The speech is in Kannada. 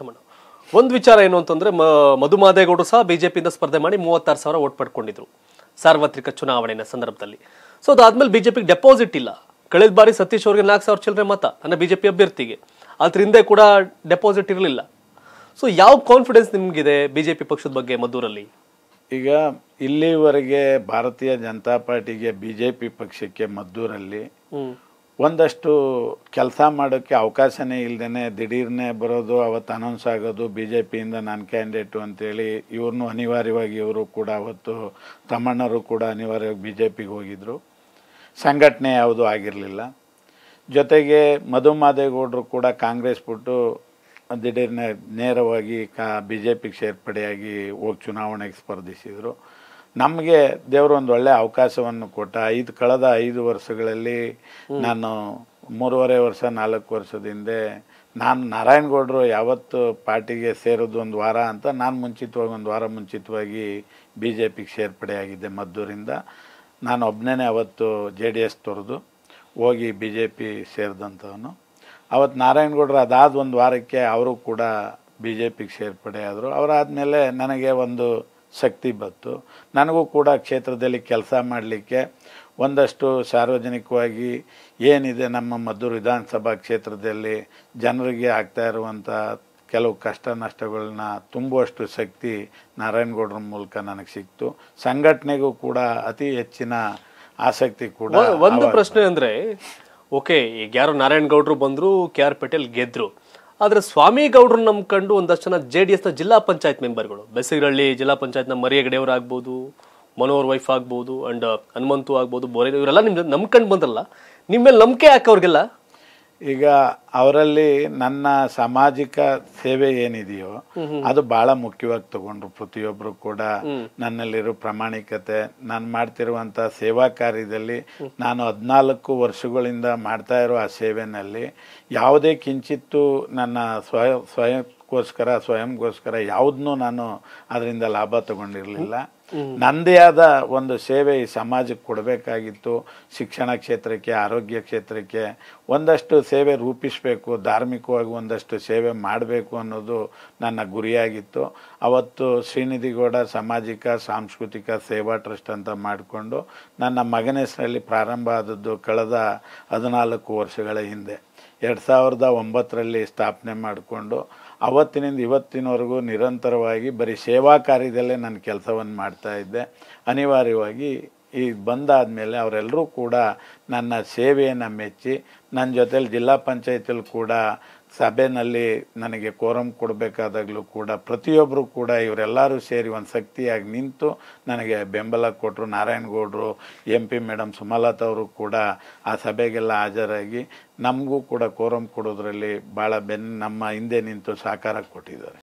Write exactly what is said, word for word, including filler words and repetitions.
ತಮ್ಮಣ್ಣ, ಒಂದು ವಿಚಾರ ಏನು ಅಂತಂದ್ರೆ ಮಧು ಮಾದೇಗೌಡರು ಸಹ ಬಿಜೆಪಿಯಿಂದ ಸ್ಪರ್ಧೆ ಮಾಡಿ ಮೂವತ್ತಾರು ಸಾವಿರ ಓಟ್ ಪಡ್ಕೊಂಡಿದ್ರು ಸಾರ್ವತ್ರಿಕ ಚುನಾವಣೆಯ ಸಂದರ್ಭದಲ್ಲಿ. ಸೊ ಅದಾದ್ಮೇಲೆ ಬಿಜೆಪಿಗೆ ಡೆಪಾಸಿಟ್ ಇಲ್ಲ. ಕಳೆದ ಬಾರಿ ಸತೀಶ್ ಅವರಿಗೆ ನಾಲ್ಕು ಸಾವಿರ ಚಿಲ್ಲರೆ ಮತ ನನ್ನ ಬಿಜೆಪಿ ಅಭ್ಯರ್ಥಿಗೆ, ಅದ್ರ ಹಿಂದೆ ಕೂಡ ಡೆಪಾಸಿಟ್ ಇರಲಿಲ್ಲ. ಸೊ ಯಾವ ಕಾನ್ಫಿಡೆನ್ಸ್ ನಿಮ್ಗಿದೆ ಬಿಜೆಪಿ ಪಕ್ಷದ ಬಗ್ಗೆ ಮದ್ದೂರಲ್ಲಿ? ಈಗ ಇಲ್ಲಿವರೆಗೆ ಭಾರತೀಯ ಜನತಾ ಪಾರ್ಟಿಗೆ ಬಿಜೆಪಿ ಪಕ್ಷಕ್ಕೆ ಮದ್ದೂರಲ್ಲಿ ಒಂದಷ್ಟು ಕೆಲಸ ಮಾಡೋಕ್ಕೆ ಅವಕಾಶನೇ ಇಲ್ಲದೇ ದಿಢೀರ್ನೇ ಬರೋದು, ಅವತ್ತು ಅನೌನ್ಸ್ ಆಗೋದು ಬಿ ಜೆ ಪಿಯಿಂದ ನಾನು ಕ್ಯಾಂಡಿಡೇಟು ಅಂತೇಳಿ ಇವ್ರನ್ನೂ ಅನಿವಾರ್ಯವಾಗಿ ಇವರು ಕೂಡ ಅವತ್ತು ತಮ್ಮಣ್ಣರು ಕೂಡ ಅನಿವಾರ್ಯವಾಗಿ ಬಿ ಜೆ ಪಿಗೆ ಹೋಗಿದ್ದರು. ಸಂಘಟನೆ ಯಾವುದೂ ಆಗಿರಲಿಲ್ಲ. ಜೊತೆಗೆ ಮಧು ಮಾದೇಗೌಡರು ಕೂಡ ಕಾಂಗ್ರೆಸ್ ಬಿಟ್ಟು ದಿಢೀರ್ನೇ ನೇರವಾಗಿ ಕಾ ಬಿ ಜೆ ಪಿಗೆ ಸೇರ್ಪಡೆಯಾಗಿ ಹೋಗಿ ಚುನಾವಣೆಗೆ ಸ್ಪರ್ಧಿಸಿದರು. ನಮಗೆ ದೇವರು ಒಂದು ಒಳ್ಳೆಯ ಅವಕಾಶವನ್ನು ಕೊಟ್ಟ. ಐದು ಕಳೆದ ಐದು ವರ್ಷಗಳಲ್ಲಿ ನಾನು ಮೂರುವರೆ ವರ್ಷ ನಾಲ್ಕು ವರ್ಷದಿಂದ ನಾನು ನಾರಾಯಣಗೌಡರು ಯಾವತ್ತು ಪಾರ್ಟಿಗೆ ಸೇರೋದು ಒಂದು ವಾರ ಅಂತ ನಾನು ಮುಂಚಿತವಾಗಿ ಒಂದು ವಾರ ಮುಂಚಿತವಾಗಿ ಬಿ ಜೆ ಪಿಗೆ ಸೇರ್ಪಡೆಯಾಗಿದ್ದೆ ಮದ್ದೂರಿಂದ. ನಾನು ಒಬ್ಬನೇ ಅವತ್ತು ಜೆ ಡಿ ಎಸ್ ತೊರೆದು ಹೋಗಿ ಬಿ ಜೆ ಪಿ ಸೇರಿದಂಥವನು. ಅವತ್ತು ನಾರಾಯಣಗೌಡರು ಅದಾದ ಒಂದು ವಾರಕ್ಕೆ ಅವರು ಕೂಡ ಬಿ ಜೆ ಪಿಗೆ ಸೇರ್ಪಡೆ ಆದರು. ಅವರಾದಮೇಲೆ ನನಗೆ ಒಂದು ಶಕ್ತಿ ಬಂತು. ನನಗೂ ಕೂಡ ಕ್ಷೇತ್ರದಲ್ಲಿ ಕೆಲಸ ಮಾಡಲಿಕ್ಕೆ ಒಂದಷ್ಟು ಸಾರ್ವಜನಿಕವಾಗಿ ಏನಿದೆ ನಮ್ಮ ಮದ್ದೂರು ವಿಧಾನಸಭಾ ಕ್ಷೇತ್ರದಲ್ಲಿ ಜನರಿಗೆ ಆಗ್ತಾ ಇರುವಂಥ ಕೆಲವು ಕಷ್ಟ ನಷ್ಟಗಳನ್ನ ತುಂಬುವಷ್ಟು ಶಕ್ತಿ ನಾರಾಯಣಗೌಡರ ಮೂಲಕ ನನಗೆ ಸಿಕ್ತು. ಸಂಘಟನೆಗೂ ಕೂಡ ಅತಿ ಹೆಚ್ಚಿನ ಆಸಕ್ತಿ ಕೂಡ. ಒಂದು ಪ್ರಶ್ನೆ ಅಂದರೆ, ಓಕೆ ಈಗ ಯಾರು ನಾರಾಯಣಗೌಡರು ಬಂದರು, ಕೆ ಆರ್ ಪಟೇಲ್ ಗೆದ್ದರು, ಆದರೆ ಸ್ವಾಮಿ ಗೌಡ್ರು ನಂಬ್ಕೊಂಡು ಒಂದಷ್ಟು ಜನ ಜೆ ಡಿ ಎಸ್ನ ಜಿಲ್ಲಾ ಪಂಚಾಯತ್ ಮೆಂಬರ್ಗಳು, ಬೆಸಗರಳ್ಳಿ ಜಿಲ್ಲಾ ಪಂಚಾಯತ್ನ ಮರಿಯಗಡೆಯವರು ಆಗ್ಬೋದು, ಮನೋಹರ್ ವೈಫ್ ಆಗ್ಬೋದು, ಅಂಡ್ ಹನುಮಂತು ಆಗ್ಬೋದು, ಬೋರೆ, ಇವರೆಲ್ಲ ನಿಮ್ಗೆ ನಂಬ್ಕೊಂಡು ಬಂದ್ರಲ್ಲ, ನಿಮ್ಮ ಮೇಲೆ ನಂಬಿಕೆ ಯಾಕೆ ಅವ್ರಿಗೆಲ್ಲ? ಈಗ ಅವರಲ್ಲಿ ನನ್ನ ಸಾಮಾಜಿಕ ಸೇವೆ ಏನಿದೆಯೋ ಅದು ಬಹಳ ಮುಖ್ಯವಾಗಿ ತಗೊಂಡ್ರು. ಪ್ರತಿಯೊಬ್ಬರು ಕೂಡ ನನ್ನಲ್ಲಿರೋ ಪ್ರಾಮಾಣಿಕತೆ, ನಾನು ಮಾಡ್ತಿರುವಂಥ ಸೇವಾ ಕಾರ್ಯದಲ್ಲಿ ನಾನು ಹದಿನಾಲ್ಕು ವರ್ಷಗಳಿಂದ ಮಾಡ್ತಾ ಇರೋ ಆ ಸೇವೆನಲ್ಲಿ ಯಾವುದೇ ಕಿಂಚಿತ್ತು ನನ್ನ ಸ್ವಯ ಸ್ವಯಕ್ಕೋಸ್ಕರ ಸ್ವಯಂಗೋಸ್ಕರ ಯಾವುದನ್ನೂ ನಾನು ಅದರಿಂದ ಲಾಭ ತಗೊಂಡಿರಲಿಲ್ಲ. ನನ್ನದೇ ಆದ ಒಂದು ಸೇವೆ ಈ ಸಮಾಜಕ್ಕೆ ಕೊಡಬೇಕಾಗಿತ್ತು. ಶಿಕ್ಷಣ ಕ್ಷೇತ್ರಕ್ಕೆ, ಆರೋಗ್ಯ ಕ್ಷೇತ್ರಕ್ಕೆ ಒಂದಷ್ಟು ಸೇವೆ ರೂಪಿಸಬೇಕು, ಧಾರ್ಮಿಕವಾಗಿ ಒಂದಷ್ಟು ಸೇವೆ ಮಾಡಬೇಕು ಅನ್ನೋದು ನನ್ನ ಗುರಿಯಾಗಿತ್ತು. ಅವತ್ತು ಶ್ರೀನಿಧಿಗೌಡ ಸಾಮಾಜಿಕ ಸಾಂಸ್ಕೃತಿಕ ಸೇವಾ ಟ್ರಸ್ಟ್ ಅಂತ ಮಾಡಿಕೊಂಡು ನನ್ನ ಮಗನ ಹೆಸರಲ್ಲಿ ಪ್ರಾರಂಭ ಆದದ್ದು ಕಳೆದ ಹದಿನಾಲ್ಕು ವರ್ಷಗಳ ಹಿಂದೆ ಎರಡು ಸಾವಿರದ ಒಂಬತ್ತರಲ್ಲಿ ಸ್ಥಾಪನೆ ಮಾಡಿಕೊಂಡು ಅವತ್ತಿನಿಂದ ಇವತ್ತಿನವರೆಗೂ ನಿರಂತರವಾಗಿ ಬರೀ ಸೇವಾ ಕಾರ್ಯದಲ್ಲೇ ನಾನು ಕೆಲಸವನ್ನು ಮಾಡ್ತಾ ಇದ್ದೆ. ಅನಿವಾರ್ಯವಾಗಿ ಈ ಬಂದಾದಮೇಲೆ ಅವರೆಲ್ಲರೂ ಕೂಡ ನನ್ನ ಸೇವೆಯನ್ನು ಮೆಚ್ಚಿ ನನ್ನ ಜೊತೆಲಿ ಜಿಲ್ಲಾ ಪಂಚಾಯತಿಯಲ್ಲಿ ಕೂಡ ಸಭೆಯಲ್ಲಿ ನನಗೆ ಕೋರಂ ಕೊಡಬೇಕಾದಾಗಲೂ ಕೂಡ ಪ್ರತಿಯೊಬ್ಬರು ಕೂಡ ಇವರೆಲ್ಲರೂ ಸೇರಿ ಒಂದು ಶಕ್ತಿಯಾಗಿ ನಿಂತು ನನಗೆ ಬೆಂಬಲ ಕೊಟ್ಟರು. ನಾರಾಯಣಗೌಡರು, ಎಂ ಪಿ ಮೇಡಮ್ ಸುಮಲತಾ ಅವರು ಕೂಡ ಆ ಸಭೆಗೆಲ್ಲ ಹಾಜರಾಗಿ ನಮಗೂ ಕೂಡ ಕೋರಂ ಕೊಡೋದ್ರಲ್ಲಿ ಭಾಳ ಬೆನ್ನು ನಮ್ಮ ಹಿಂದೆ ನಿಂತು ಸಹಕಾರ ಕೊಟ್ಟಿದ್ದಾರೆ.